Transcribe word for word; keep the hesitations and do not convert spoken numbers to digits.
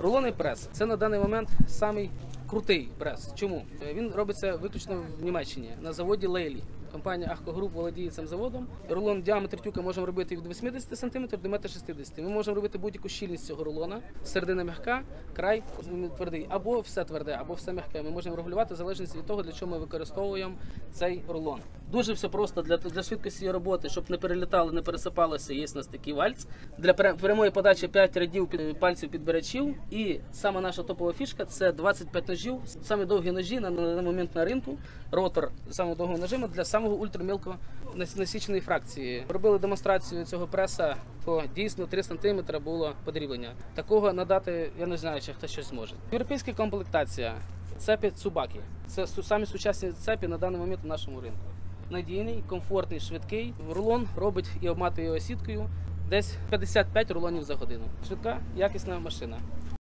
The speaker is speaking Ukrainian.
Рулонний прес – це на даний момент самий крутий прес. Чому? Він робиться виключно в Німеччині, на заводі Лейлі. Компанія Ахко Груп володіє цим заводом. Рулон діаметр тюка можемо робити від вісімдесят сантиметрів до метр шістдесят. Ми можемо робити будь-яку щільність цього рулона. Середина м'яка, край твердий. Або все тверде, або все м'яке. Ми можемо регулювати в залежності від того, для чого ми використовуємо цей рулон. Дуже все просто для, для швидкості роботи, щоб не перелітало, не пересипалося, є у нас такий вальц. Для прямої подачі п'ять рядів під, пальців підбирачів. І саме наша топова фішка – це двадцять п'ять ножів. Самі довгі ножі на, на момент на ринку. Ротор самого довгого ножима для самого ультрамілкого насіченої фракції. Робили демонстрацію цього преса, то дійсно три сантиметри було подріблення. Такого надати, я не знаю, чи хтось щось зможе. Європейська комплектація. Цепі Цубакі. Це самі сучасні цепі на даний момент на нашому ринку. Надійний, комфортний, швидкий. Рулон робить і обматує його сіткою десь п'ятдесят п'ять рулонів за годину. Швидка, якісна машина.